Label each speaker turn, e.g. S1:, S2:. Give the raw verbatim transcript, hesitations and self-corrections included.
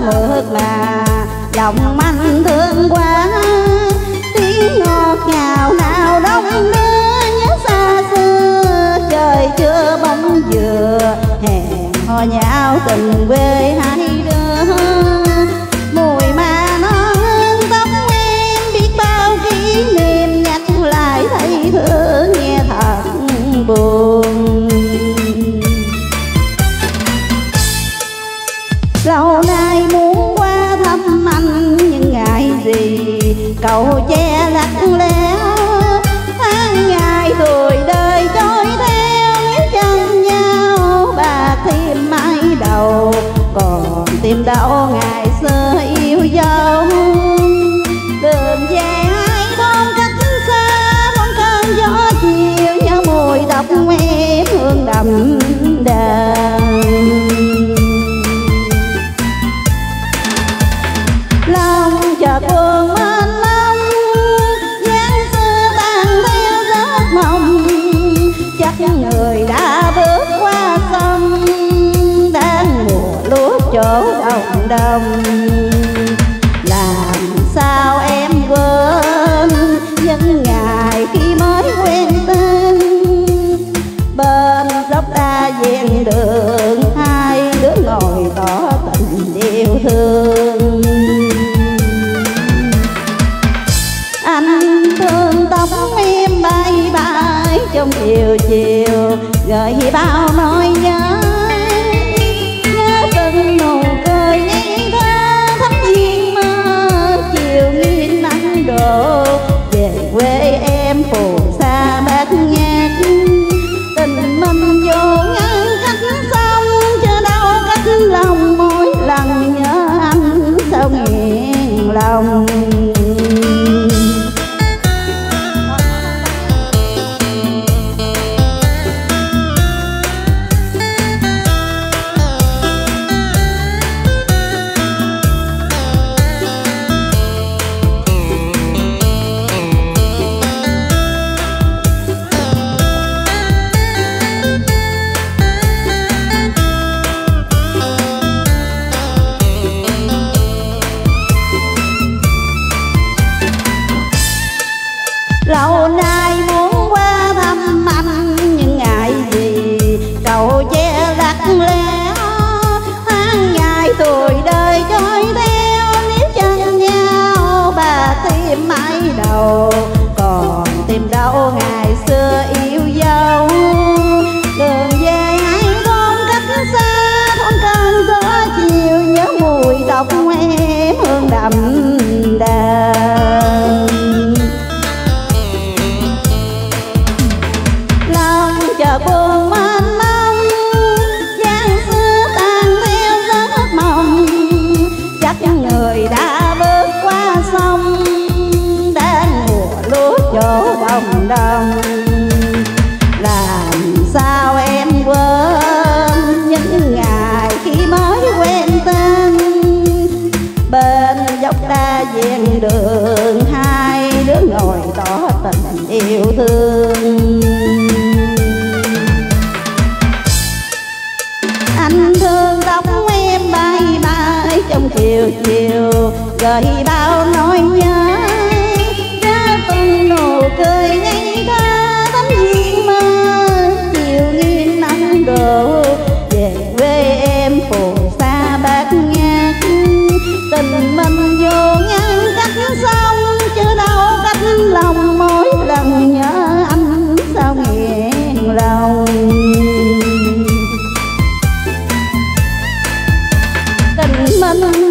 S1: mượt mà lòng anh thương quá. Tiếng ngọt ngào nào đông đưa nhớ xa xưa, trời chưa bóng dừa hẹn hò nhau tình quê hai đứa. Mùi mà non hương tóc em biết bao kỷ niệm, nhắc lại thấy thương nghe thật buồn. Lâu nay muốn qua thăm anh nhưng ngại gì cầu che lắc léo. Tháng ngày tuổi đời trôi theo nếu chân nhau, bạc thêm mái đầu còn tìm đâu ngày xưa yêu dấu. Đường về hai thôn cách xa bóng cơn gió chiều, nhớ mùi tóc em hương đậm đà. Lòng chợt buồn mênh mông, dáng xưa tan theo giấc mộng. Chắc người đã bước qua sông, đang mùa lúa chỗ đồng đồng. Làm sao em quên những ngày khi mới quen tên, bên dốc đa ven đường hai đứa ngồi tỏ tình yêu thương. Anh thương tóc em bay bay trong chiều chiều, gợi bao nỗi nhớ. Nhớ từng nụ cười ngây thơ thắm duyên mơ, chiều nghiêng nắng đổ về quê em phù sa bát ngát. Tình mình vô ngăn cách sông, chưa đâu cách lòng, mỗi lần nhớ anh sao nghẹn lòng. Lâu nay muốn qua thăm anh nhưng ngại gì cầu che lắc léo. Tháng ngày tuổi đời trôi theo nếu chân nhau, bà tìm mái đầu còn tìm đâu ngày xưa yêu dấu. Đường về hai thôn cách xa thôn cơn gió chiều, nhớ mùi tóc em hương đậm đà. Chợt buồn mênh mông, dáng xưa tan theo giấc mộng. Chắc người đã bước qua sông, đang mùa lúa chỗ đồng đồng. Làm sao em quên những ngày khi mới quen tên, bên dốc đa ven đường hai đứa ngồi tỏ tình yêu thương. Anh thương tóc em bay bay trong chiều chiều, gợi bao nỗi nhớ. Ra từng nụ cười ngây thơ thắm duyên mơ, chiều nghiêng nắng đổ về quê em phù sa bát ngát. Tình mình vô ngăn cách sông, chưa đâu cách lòng, mỗi lần nhớ anh sao nghẹn lòng. Tình mình